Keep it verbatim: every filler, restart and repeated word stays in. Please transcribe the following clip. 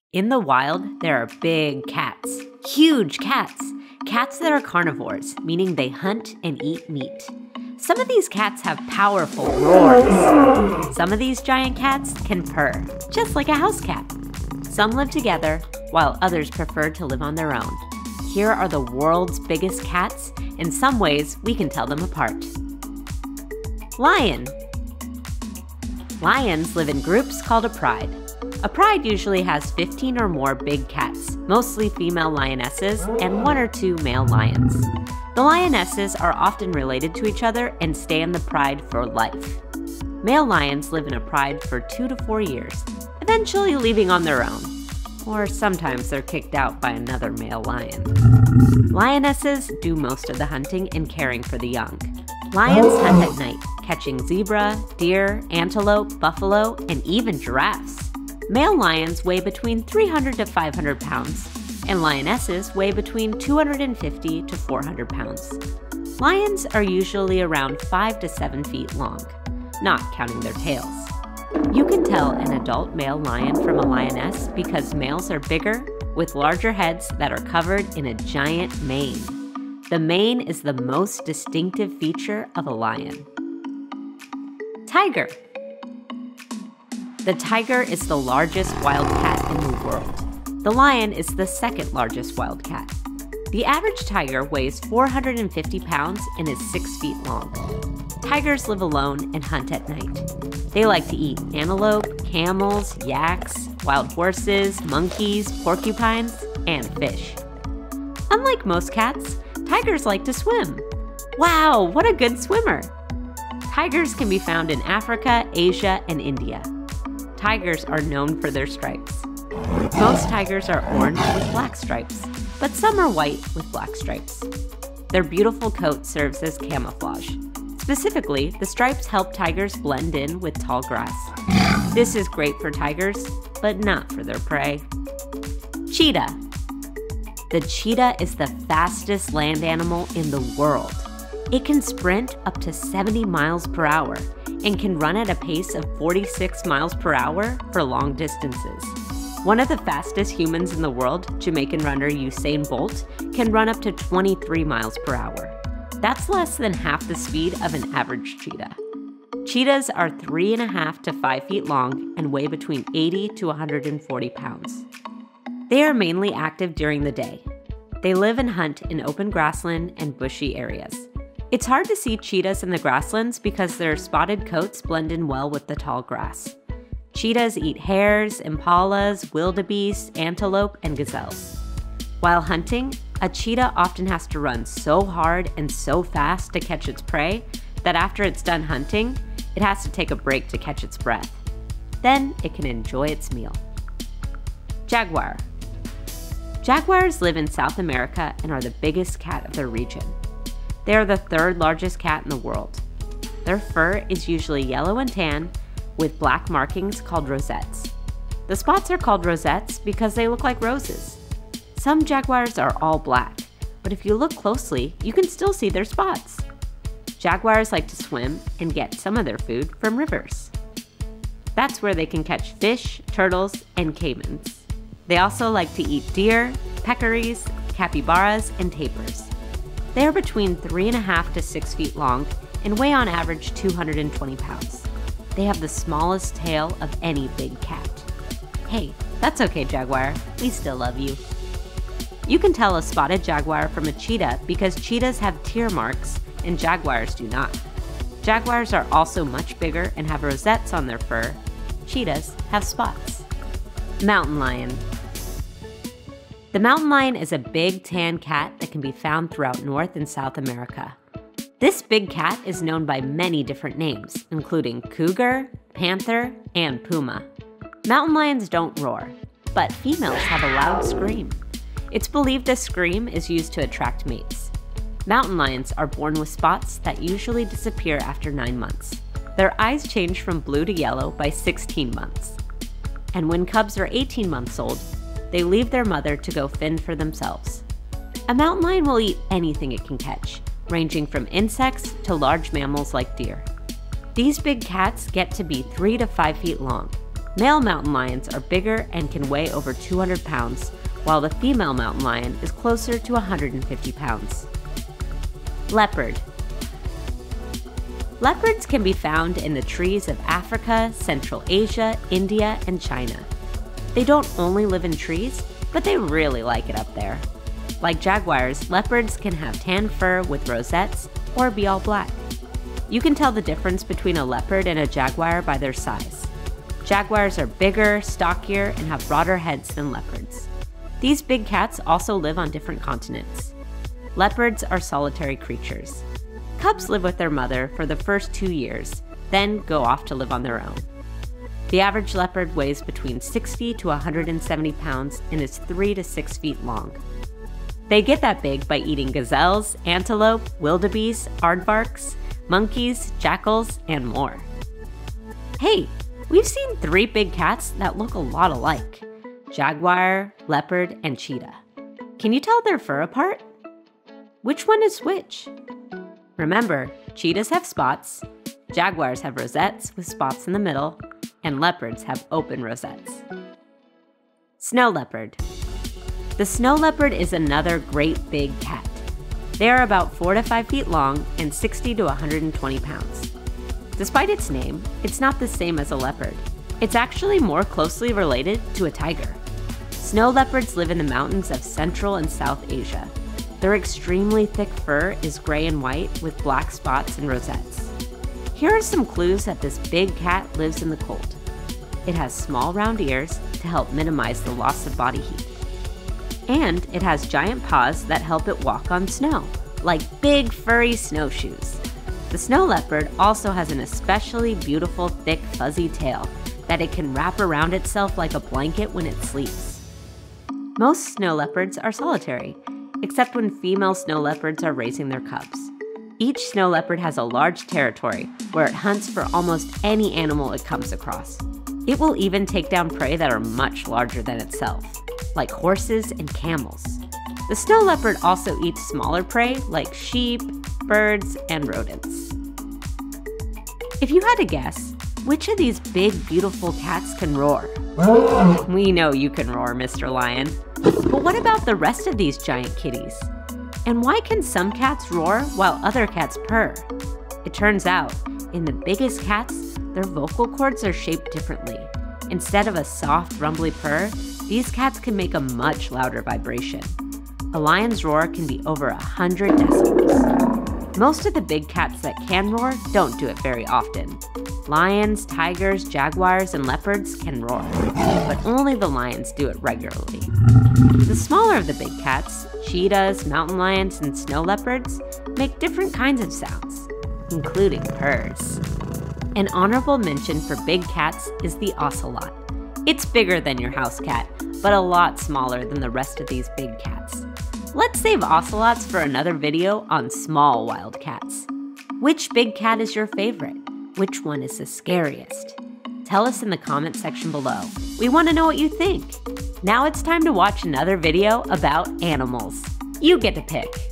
In the wild, there are big cats, huge cats, cats that are carnivores, meaning they hunt and eat meat. Some of these cats have powerful roars. Some of these giant cats can purr, just like a house cat. Some live together, while others prefer to live on their own. Here are the world's biggest cats. In some ways, we can tell them apart. Lion. Lions live in groups called a pride. A pride usually has fifteen or more big cats, mostly female lionesses, and one or two male lions. The lionesses are often related to each other and stay in the pride for life. Male lions live in a pride for two to four years, eventually leaving on their own. Or sometimes they're kicked out by another male lion. Lionesses do most of the hunting and caring for the young. Lions hunt at night, catching zebra, deer, antelope, buffalo, and even giraffes. Male lions weigh between three hundred to five hundred pounds, and lionesses weigh between two hundred fifty to four hundred pounds. Lions are usually around five to seven feet long, not counting their tails. You can tell an adult male lion from a lioness because males are bigger, with larger heads that are covered in a giant mane. The mane is the most distinctive feature of a lion. Tiger. The tiger is the largest wild cat in the world. The lion is the second largest wild cat. The average tiger weighs four hundred fifty pounds and is six feet long. Tigers live alone and hunt at night. They like to eat antelope, camels, yaks, wild horses, monkeys, porcupines, and fish. Unlike most cats, tigers like to swim. Wow, what a good swimmer! Tigers can be found in Africa, Asia, and India. Tigers are known for their stripes. Most tigers are orange with black stripes, but some are white with black stripes. Their beautiful coat serves as camouflage. Specifically, the stripes help tigers blend in with tall grass. This is great for tigers, but not for their prey. Cheetah. The cheetah is the fastest land animal in the world. It can sprint up to seventy miles per hour and can run at a pace of forty-six miles per hour for long distances. One of the fastest humans in the world, Jamaican runner Usain Bolt, can run up to twenty-three miles per hour. That's less than half the speed of an average cheetah. Cheetahs are three and a half to five feet long and weigh between eighty to one hundred forty pounds. They are mainly active during the day. They live and hunt in open grassland and bushy areas. It's hard to see cheetahs in the grasslands because their spotted coats blend in well with the tall grass. Cheetahs eat hares, impalas, wildebeest, antelope, and gazelles. While hunting, a cheetah often has to run so hard and so fast to catch its prey that after it's done hunting, it has to take a break to catch its breath. Then it can enjoy its meal. Jaguar. Jaguars live in South America and are the biggest cat of their region. They are the third largest cat in the world. Their fur is usually yellow and tan with black markings called rosettes. The spots are called rosettes because they look like roses. Some jaguars are all black, but if you look closely, you can still see their spots. Jaguars like to swim and get some of their food from rivers. That's where they can catch fish, turtles, and caimans. They also like to eat deer, peccaries, capybaras, and tapirs. They are between three and a half to six feet long and weigh on average two hundred twenty pounds. They have the smallest tail of any big cat. Hey, that's okay, Jaguar. We still love you. You can tell a spotted jaguar from a cheetah because cheetahs have tear marks and jaguars do not. Jaguars are also much bigger and have rosettes on their fur. Cheetahs have spots. Mountain lion. The mountain lion is a big tan cat that can be found throughout North and South America. This big cat is known by many different names, including cougar, panther, and puma. Mountain lions don't roar, but females have a loud scream. It's believed this scream is used to attract mates. Mountain lions are born with spots that usually disappear after nine months. Their eyes change from blue to yellow by sixteen months. And when cubs are eighteen months old, they leave their mother to go fend for themselves. A mountain lion will eat anything it can catch, ranging from insects to large mammals like deer. These big cats get to be three to five feet long. Male mountain lions are bigger and can weigh over two hundred pounds, while the female mountain lion is closer to one hundred fifty pounds. Leopard. Leopards can be found in the trees of Africa, Central Asia, India, and China. They don't only live in trees, but they really like it up there. Like jaguars, leopards can have tan fur with rosettes or be all black. You can tell the difference between a leopard and a jaguar by their size. Jaguars are bigger, stockier, and have broader heads than leopards. These big cats also live on different continents. Leopards are solitary creatures. Cubs live with their mother for the first two years, then go off to live on their own. The average leopard weighs between sixty to one hundred seventy pounds and is three to six feet long. They get that big by eating gazelles, antelope, wildebeest, aardvarks, monkeys, jackals, and more. Hey, we've seen three big cats that look a lot alike: jaguar, leopard, and cheetah. Can you tell their fur apart? Which one is which? Remember, cheetahs have spots, jaguars have rosettes with spots in the middle, and leopards have open rosettes. Snow leopard. The snow leopard is another great big cat. They are about four to five feet long and sixty to one hundred twenty pounds. Despite its name, it's not the same as a leopard. It's actually more closely related to a tiger. Snow leopards live in the mountains of Central and South Asia. Their extremely thick fur is gray and white with black spots and rosettes. Here are some clues that this big cat lives in the cold. It has small round ears to help minimize the loss of body heat. And it has giant paws that help it walk on snow, like big furry snowshoes. The snow leopard also has an especially beautiful thick fuzzy tail that it can wrap around itself like a blanket when it sleeps. Most snow leopards are solitary, except when female snow leopards are raising their cubs. Each snow leopard has a large territory where it hunts for almost any animal it comes across. It will even take down prey that are much larger than itself, like horses and camels. The snow leopard also eats smaller prey like sheep, birds, and rodents. If you had to guess, which of these big, beautiful cats can roar? We know you can roar, Mister Lion. But what about the rest of these giant kitties? And why can some cats roar while other cats purr? It turns out, in the biggest cats, their vocal cords are shaped differently. Instead of a soft, rumbly purr, these cats can make a much louder vibration. A lion's roar can be over one hundred decibels. Most of the big cats that can roar don't do it very often. Lions, tigers, jaguars, and leopards can roar, but only the lions do it regularly. The smaller of the big cats, cheetahs, mountain lions, and snow leopards, make different kinds of sounds, including purrs. An honorable mention for big cats is the ocelot. It's bigger than your house cat, but a lot smaller than the rest of these big cats. Let's save ocelots for another video on small wild cats. Which big cat is your favorite? Which one is the scariest? Tell us in the comment section below. We want to know what you think. Now it's time to watch another video about animals. You get to pick.